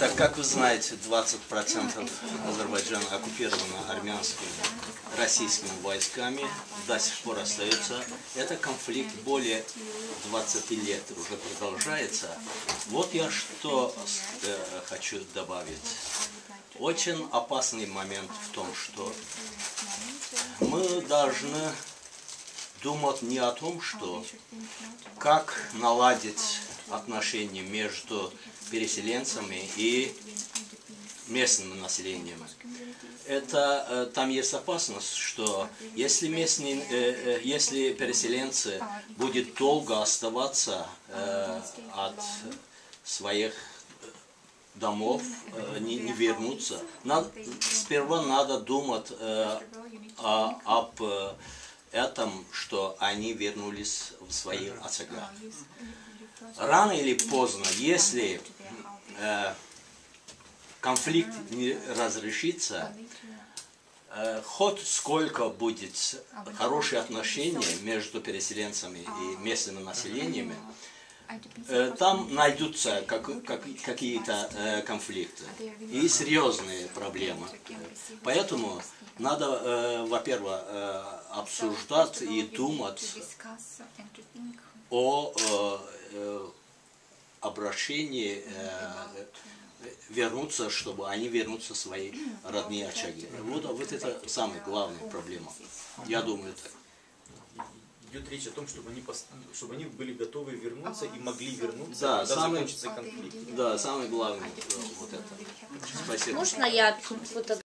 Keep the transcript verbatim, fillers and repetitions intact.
Так как вы знаете, двадцать процентов Азербайджана оккупировано армянскими, российскими войсками, до сих пор остается. Это конфликт более двадцати лет уже продолжается. Вот я что э, хочу добавить. Очень опасный момент в том, что мы должны думать не о том, что как наладить отношения между переселенцами и местным населением. Это, там есть опасность, что если, местные, если переселенцы будут долго оставаться от своих домов, не, не вернуться, надо, сперва надо думать о, об этом, что они вернулись в свои очага. Рано или поздно, если э, конфликт не разрешится, э, хоть сколько будет хорошие отношения между переселенцами и местным населением, э, там найдутся как, как, какие-то э, конфликты и серьезные проблемы. Поэтому надо, э, во-первых, э, обсуждать и думать о э, обращении э, вернуться, чтобы они вернутся в свои родные очаги. Вот, вот это самая главная проблема. Я думаю так. Идет речь о том, чтобы они, чтобы они были готовы вернуться и могли вернуться, да, когда самый, закончится конфликт. Да, самое главное вот это. Спасибо. Можно я фото